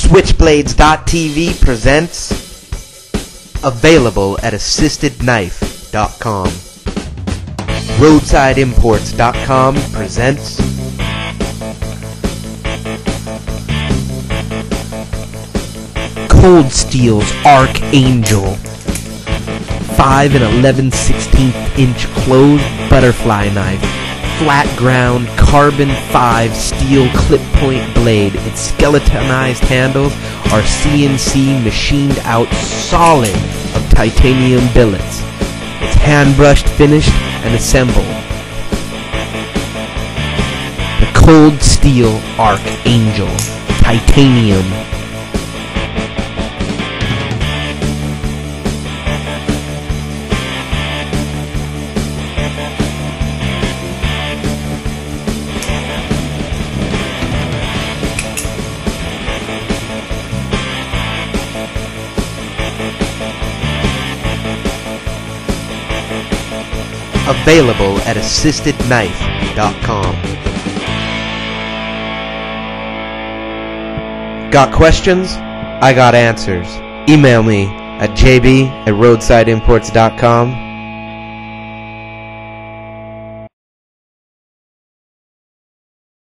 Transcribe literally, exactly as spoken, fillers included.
Switchblades dot T V presents Available at assisted knife dot com. Roadside imports dot com presents Cold Steel's Archangel five and eleven sixteenths inch closed butterfly knife. Flat ground carbon five steel clip point blade. Its skeletonized handles are C N C machined out solid of titanium billets. It's hand brushed, finished, and assembled. The Cold Steel Archangel Titanium. Available at assisted knife dot com. Got questions? I got answers. Email me at j b at roadside imports dot com.